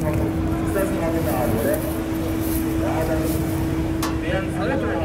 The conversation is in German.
Ist das ein Original, oder? Ja, dann wären Foto